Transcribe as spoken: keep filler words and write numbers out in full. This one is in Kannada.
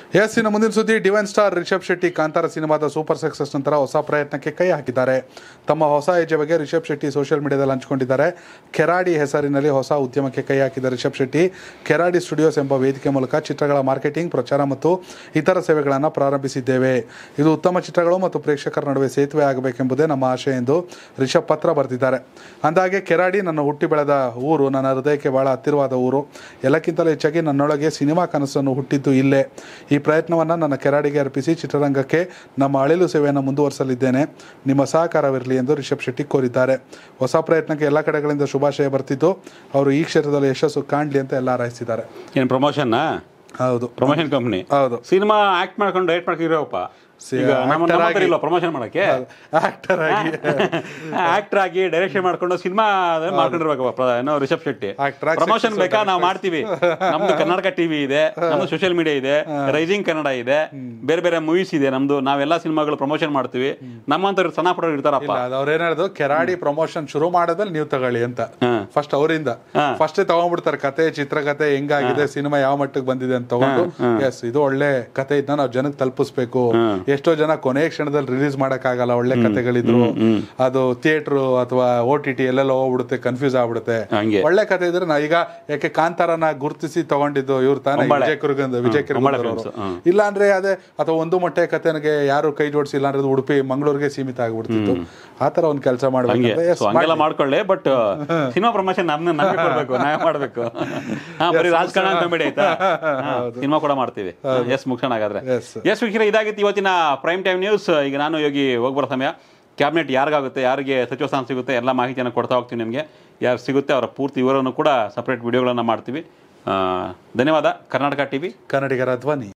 ಎಸ್ ಇನ್ನು ಮುಂದಿನ ಸುದ್ದಿ. ಡಿವೈನ್ ಸ್ಟಾರ್ ರಿಷಬ್ ಶೆಟ್ಟಿ ಕಾಂತಾರ ಸಿನಿಮಾದ ಸೂಪರ್ ಸಕ್ಸಸ್ ನಂತರ ಹೊಸ ಪ್ರಯತ್ನಕ್ಕೆ ಕೈ ಹಾಕಿದ್ದಾರೆ. ತಮ್ಮ ಹೊಸ ಹೆಜ್ಜೆ ಬಗ್ಗೆ ರಿಷಬ್ ಶೆಟ್ಟಿ ಸೋಷಿಯಲ್ ಮೀಡಿಯಾದಲ್ಲಿ ಹಂಚಿಕೊಂಡಿದ್ದಾರೆ. ಕೆರಾಡಿ ಹೆಸರಿನಲ್ಲಿ ಹೊಸ ಉದ್ಯಮಕ್ಕೆ ಕೈ ಹಾಕಿದ ರಿಷಬ್ ಶೆಟ್ಟಿ ಕೆರಾಡಿ ಸ್ಟುಡಿಯೋಸ್ ಎಂಬ ವೇದಿಕೆ ಮೂಲಕ ಚಿತ್ರಗಳ ಮಾರ್ಕೆಟಿಂಗ್, ಪ್ರಚಾರ ಮತ್ತು ಇತರ ಸೇವೆಗಳನ್ನು ಪ್ರಾರಂಭಿಸಿದ್ದೇವೆ. ಇದು ಉತ್ತಮ ಚಿತ್ರಗಳು ಮತ್ತು ಪ್ರೇಕ್ಷಕರ ನಡುವೆ ಸೇತುವೆ ಆಗಬೇಕೆಂಬುದೇ ನಮ್ಮ ಆಶಯ ಎಂದು ರಿಷಬ್ ಪತ್ರ ಬರೆದಿದ್ದಾರೆ. ಅಂದಾಗೆ ಕೆರಾಡಿ ನನ್ನ ಹುಟ್ಟಿ ಬೆಳೆದ ಊರು, ನನ್ನ ಹೃದಯಕ್ಕೆ ಬಹಳ ಹತ್ತಿರವಾದ ಊರು. ಎಲ್ಲಕ್ಕಿಂತಲೂ ಹೆಚ್ಚಾಗಿ ನನ್ನೊಳಗೆ ಸಿನಿಮಾ ಕನಸನ್ನು ಹುಟ್ಟಿದ್ದು ಇಲ್ಲೇ. ಈ ಪ್ರಯತ್ನವನ್ನು ನನ್ನ ಕೆರಾಡಿಗೆ ಅರ್ಪಿಸಿ ಚಿತ್ರರಂಗಕ್ಕೆ ನಮ್ಮ ಅಳಿಲು ಸೇವೆಯನ್ನು ಮುಂದುವರಿಸಲಿದ್ದೇನೆ. ನಿಮ್ಮ ಸಹಕಾರವಿರಲಿ ಎಂದು ರಿಷಬ್ ಶೆಟ್ಟಿ ಕೋರಿದ್ದಾರೆ. ಹೊಸ ಪ್ರಯತ್ನಕ್ಕೆ ಎಲ್ಲ ಕಡೆಗಳಿಂದ ಶುಭಾಶಯ ಬರ್ತಿದ್ದು ಅವರು ಈ ಕ್ಷೇತ್ರದಲ್ಲಿ ಯಶಸ್ಸು ಕಾಣಲಿ ಅಂತ ಎಲ್ಲ ಹಾರೈಸಿದ್ದಾರೆ. ಏನು ಪ್ರಮೋಷನ್? ಹೌದು, ಪ್ರಮೋಷನ್ ಕಂಪ್ನಿ. ಹೌದು, ಸಿನಿಮಾ ಆಕ್ಟ್ ಮಾಡ್ಕೊಂಡು ಡೈರೆಕ್ಟ್ ಮಾಡ್ಕಿರೋಪ್ಪ ಪ್ರಮೋಷನ್ ಮಾಡಕ್ಕೆ ಆಕ್ಟರ್ ಆಗಿ ಆಕ್ಟರ್ ಆಗಿ ಡೈರೆಕ್ಷನ್ ಮಾಡ್ಕೊಂಡು ಸಿನಿಮಾ ಮಾಡ್ಕೊಂಡಿರ್ಬೇಕು ಏನೋ ರಿಷಬ್ ಶೆಟ್ಟಿ. ಪ್ರಮೋಷನ್ ಬೇಕಾ? ನಾವು ಮಾಡ್ತೀವಿ. ನಮ್ದು ಕರ್ನಾಟಕ ಟಿವಿ ಇದೆ, ನಮ್ದು ಸೋಷಿಯಲ್ ಮೀಡಿಯಾ ಇದೆ, ರೈಸಿಂಗ್ ಕನ್ನಡ ಇದೆ, ಬೇರೆ ಬೇರೆ ಮೂವೀಸ್ ಇದೆ ನಮ್ದು. ನಾವೆಲ್ಲಾ ಸಿನಿಮಾಗಳು ಪ್ರಮೋಷನ್ ಮಾಡ್ತೀವಿ. ನಮ್ಮಂತ ಸಣ್ಣ ಪುಟ್ಟ ಇರ್ತಾರಪ್ಪ. ಅವ್ರ ಏನಾದ್ರು ಕೆರಾಡಿ ಪ್ರಮೋಷನ್ ಶುರು ಮಾಡೋದಲ್ಲಿ ನೀವು ತಗೊಳ್ಳಿ ಅಂತ ಫಸ್ಟ್ ಅವರಿಂದ ಫಸ್ಟ್ ತಗೊಂಡ್ಬಿಡ್ತಾರೆ. ಕತೆ, ಚಿತ್ರಕತೆ ಹೆಂಗಾಗಿದೆ, ಸಿನಿಮಾ ಯಾವ ಮಟ್ಟಕ್ಕೆ ಬಂದಿದೆ ಅಂತ ತಗೊಂಡು, ಎಸ್ ಇದು ಒಳ್ಳೆ ಕತೆ ಇದನ್ನ ನಾವು ಜನಕ್ಕೆ ತಲುಪಿಸ್ಬೇಕು. ಎಷ್ಟೋ ಜನ ಕೊನೆ ಕ್ಷಣದಲ್ಲಿ ರಿಲೀಸ್ ಮಾಡಕ್ ಆಗಲ್ಲ ಒಳ್ಳೆ ಕತೆಗಳಿದ್ರು, ಅದು ಥಿಯೇಟರ್ ಅಥವಾ ಓ ಟಿ ಟಿ ಎಲ್ಲೆಲ್ಲ ಹೋಗ್ಬಿಡುತ್ತೆ, ಕನ್ಫ್ಯೂಸ್ ಆಗ್ಬಿಡುತ್ತೆ. ಒಳ್ಳೆ ಕತೆ ಇದ್ರೆ ನಾ ಈಗ ಯಾಕೆ ಕಾಂತಾರನ ಗುರುತಿಸಿ ತಗೊಂಡಿದ್ದು ಇವ್ರು ತಾನೇ, ವಿಜಯ್ ಕುರುಗಂದ್ ವಿಜಯ್ ಕುರುಗಂದ್. ಇಲ್ಲ ಅಂದ್ರೆ ಅದೇ ಅಥವಾ ಒಂದು ಮೊಟ್ಟೆ ಕತೆಗೆ ಯಾರು ಕೈ ಜೋಡಿಸಿಲ್ಲ ಅಂದ್ರೆ ಉಡುಪಿ ಮಂಗಳೂರಿಗೆ ಸೀಮಿತ ಆಗ್ಬಿಡ್ತಿತ್ತು. ಆತರ ಒಂದ್ ಕೆಲಸ ಮಾಡ್ಬೇಕು, ಮಾಡ್ಕೊಳ್ಳಿ. ಬಟ್ ಸಿನಿಮಾ ಪ್ರಮೋಷನ್ ನಮ್ನ ನಮಗೆ ಕೊಡ್ಬೇಕು, ನಾವೇ ಮಾಡ್ಬೇಕು. ಬರೀ ರಾಜಕಾರಣ ಕಾಮಿಡಿ ಆಯ್ತಾ, ಸಿನಿಮಾ ಕೂಡ ಮಾಡ್ತೀವಿ. ಎಸ್ ಮುಗಿಸೋಣ ಹಾಗಾದ್ರೆ. ಎಸ್ ವೀಕ್ಷಕರೇ, ಇದಾಗಿತ್ತು ಇವತ್ತಿನ ಪ್ರೈಮ್ ಟೈಮ್ ನ್ಯೂಸ್. ಈಗ ನಾನು ಯೋಗಿ ಹೋಗ್ಬರೋ ಸಮಯ. ಕ್ಯಾಬಿನೆಟ್ ಯಾರಿಗಾಗುತ್ತೆ, ಯಾರಿಗೆ ಸಚಿವ ಸ್ಥಾನ ಸಿಗುತ್ತೆ, ಎಲ್ಲ ಮಾಹಿತಿಯನ್ನು ಕೊಡ್ತಾ ಹೋಗ್ತೀವಿ ನಿಮಗೆ. ಯಾರು ಸಿಗುತ್ತೆ ಅವರ ಪೂರ್ತಿ ವಿವರವನ್ನು ಕೂಡ ಸಪ್ರೇಟ್ ವಿಡಿಯೋಗಳನ್ನು ಮಾಡ್ತೀವಿ. ಧನ್ಯವಾದ. ಕರ್ನಾಟಕ ಟಿವಿ, ಕನ್ನಡಿಗರ ಧ್ವನಿ.